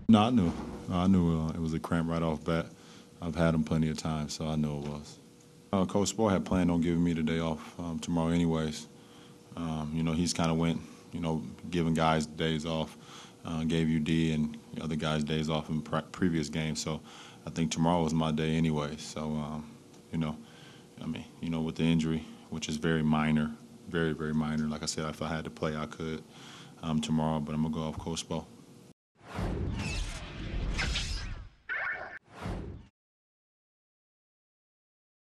No, I knew. I knew it was a cramp right off bat. I've had them plenty of times, so I know it was. Coach Sport had planned on giving me the day off tomorrow, anyways. He's kind of went, giving guys days off, gave you D and other guys days off in previous games. So I think tomorrow was my day anyway. So, you know, with the injury, which is very minor, very, very minor. Like I said, if I had to play, I could tomorrow, but I'm going to go off Coach Sport.